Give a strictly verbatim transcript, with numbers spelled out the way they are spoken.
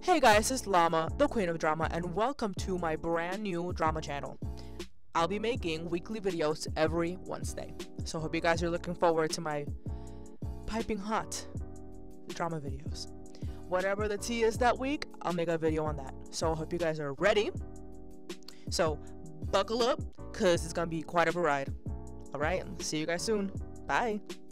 Hey guys, it's Llama, the queen of drama, and welcome to my brand new drama channel. I'll be making weekly videos every Wednesday, so hope you guys are looking forward to my piping hot drama videos. Whatever the tea is that week, I'll make a video on that. So I hope you guys are ready. So buckle up, cause it's gonna be quite of a ride. Alright, see you guys soon. Bye.